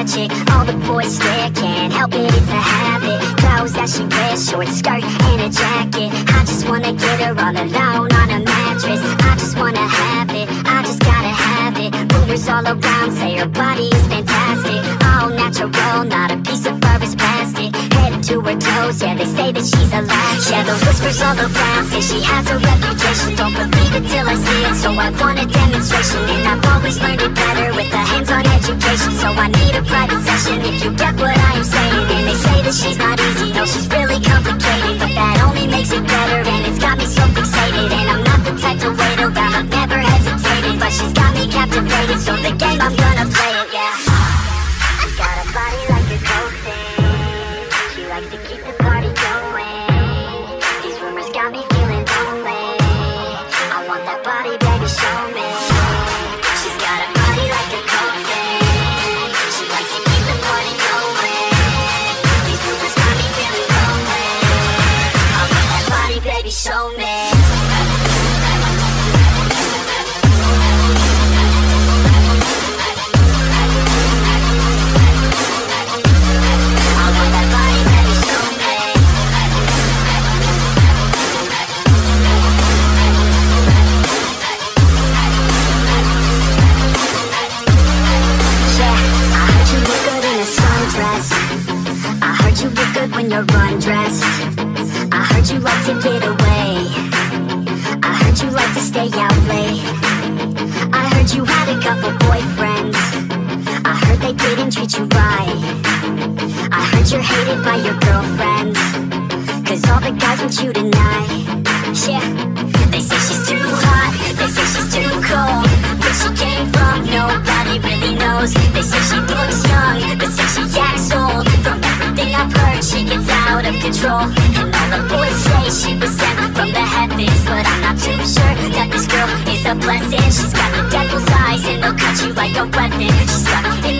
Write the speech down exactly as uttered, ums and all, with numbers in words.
tragic. All the boys stare, can't help it, it's a habit. Clothes that she wears, short skirt and a jacket. I just wanna get her all alone on a mattress. I just wanna have it, I just gotta have it. Rumors all around say her body is fantastic. All natural, not a piece of fur is plastic. Head to her toes, yeah, they say that she's a latch. Yeah, the whispers all around say she has a reputation. Don't believe it till I see it, so I want a demonstration. And I've always learned it better with a hands-on education. So I need a private session if you get what I am saying. And they say that she's not easy, no, she's really complicated. But that only makes it better, and it's got me so fixated. And I'm not the type to wait around, I've never hesitated. But she's got me captivated, so the game, I'm gonna play it, yeah. She's got a body like a cocaine. She likes to keep the party going. These rumors got me feeling lonely. I want that body, baby, show me. She's got a body like a cocaine. She likes to keep the party going. These rumors got me feeling lonely. I want that body, baby, show me. When you're undressed, I heard you like to get away. I heard you like to stay out late. I heard you had a couple boyfriends. I heard they didn't treat you right. I heard you're hated by your girlfriends, cause all the guys want you tonight. Yeah, they say she's too hot, they say she's too cold. Where she came from, nobody really knows. They say she looks young, but say she acts old. From everything I've heard, she gets out of control. And all the boys say she was sent from the heavens, but I'm not too sure that this girl is a blessing. She's got the devil's eyes and they'll cut you like a weapon. She's stuck in